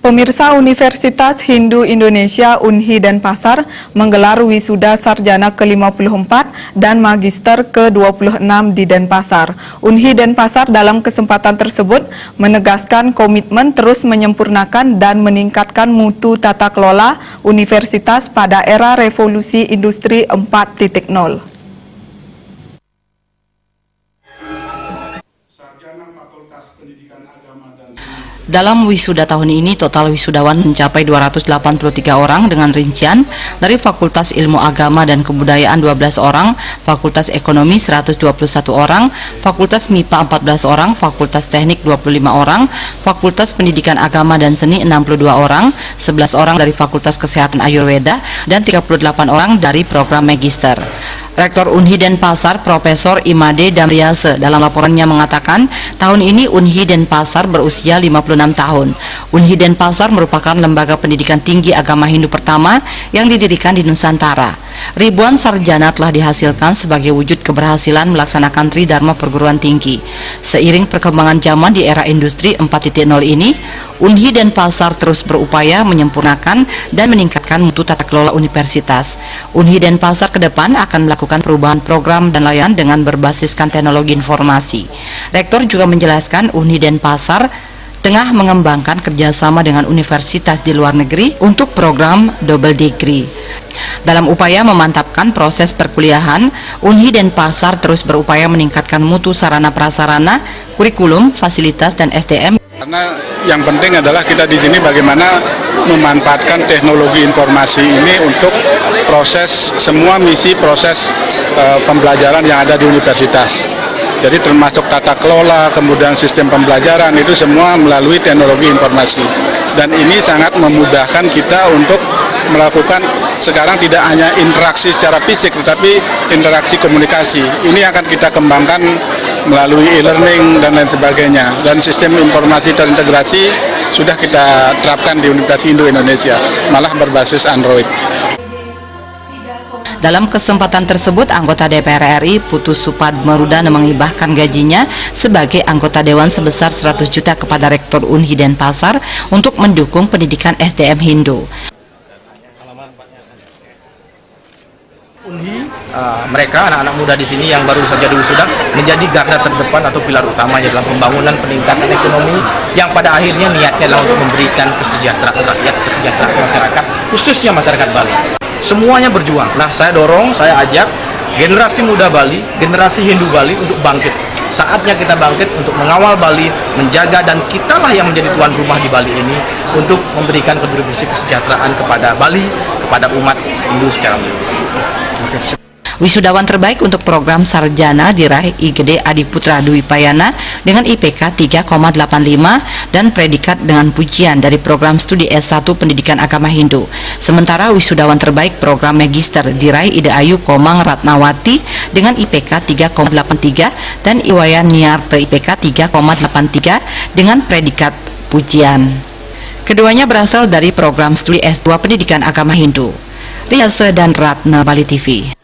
Pemirsa, Universitas Hindu Indonesia Unhi Denpasar menggelar wisuda sarjana ke-54 dan magister ke-26 di Denpasar. Unhi Denpasar dalam kesempatan tersebut menegaskan komitmen terus menyempurnakan dan meningkatkan mutu tata kelola universitas pada era revolusi industri 4.0. Dalam wisuda tahun ini, total wisudawan mencapai 283 orang dengan rincian dari Fakultas Ilmu Agama dan Kebudayaan 12 orang, Fakultas Ekonomi 121 orang, Fakultas MIPA 14 orang, Fakultas Teknik 25 orang, Fakultas Pendidikan Agama dan Seni 62 orang, 11 orang dari Fakultas Kesehatan Ayurveda, dan 38 orang dari program Magister. Rektor Unhi Denpasar, Profesor Imade Damriase, dalam laporannya mengatakan, tahun ini Unhi Denpasar berusia 56 tahun. Unhi Denpasar merupakan lembaga pendidikan tinggi agama Hindu pertama yang didirikan di Nusantara. Ribuan sarjana telah dihasilkan sebagai wujud keberhasilan melaksanakan Tridharma perguruan tinggi. Seiring perkembangan zaman di era industri 4.0 ini, Unhi Denpasar terus berupaya menyempurnakan dan meningkatkan mutu tata kelola universitas. Unhi Denpasar ke depan akan melakukan perubahan program dan layanan dengan berbasiskan teknologi informasi. Rektor juga menjelaskan Unhi Denpasar tengah mengembangkan kerjasama dengan universitas di luar negeri untuk program double degree. Dalam upaya memantapkan proses perkuliahan, Unhi Denpasar terus berupaya meningkatkan mutu sarana prasarana, kurikulum, fasilitas, dan SDM. Karena yang penting adalah kita di sini bagaimana memanfaatkan teknologi informasi ini untuk proses semua misi proses pembelajaran yang ada di universitas. Jadi termasuk tata kelola, kemudian sistem pembelajaran, itu semua melalui teknologi informasi. Dan ini sangat memudahkan kita untuk melakukan sekarang tidak hanya interaksi secara fisik, tetapi interaksi komunikasi. Ini akan kita kembangkan melalui e-learning dan lain sebagainya. Dan sistem informasi terintegrasi sudah kita terapkan di Universitas Hindu Indonesia, malah berbasis Android. Dalam kesempatan tersebut, anggota DPR RI Putu Supadmarudana mengibahkan gajinya sebagai anggota Dewan sebesar 100 juta kepada Rektor Unhi Denpasar untuk mendukung pendidikan SDM Hindu. Unhi, mereka anak-anak muda di sini yang baru saja diwisuda menjadi garda terdepan atau pilar utamanya dalam pembangunan peningkatan ekonomi yang pada akhirnya niatnya adalah untuk memberikan kesejahteraan rakyat, kesejahteraan masyarakat, khususnya masyarakat Bali. Semuanya berjuang. Nah, saya dorong, saya ajak generasi muda Bali, generasi Hindu Bali untuk bangkit. Saatnya kita bangkit untuk mengawal Bali, menjaga, dan kitalah yang menjadi tuan rumah di Bali ini untuk memberikan kontribusi kesejahteraan kepada Bali, kepada umat Hindu secara menyeluruh. Wisudawan terbaik untuk program sarjana diraih IGD Adiputra Dwi Payana dengan IPK 3,85 dan predikat dengan pujian dari program studi S1 Pendidikan Agama Hindu. Sementara wisudawan terbaik program Magister diraih Ida Ayu Komang Ratnawati dengan IPK 3,83 dan Iwayan Niarte IPK 3,83 dengan predikat pujian. Keduanya berasal dari program studi S2 Pendidikan Agama Hindu. Riase dan Ratna, Bali TV.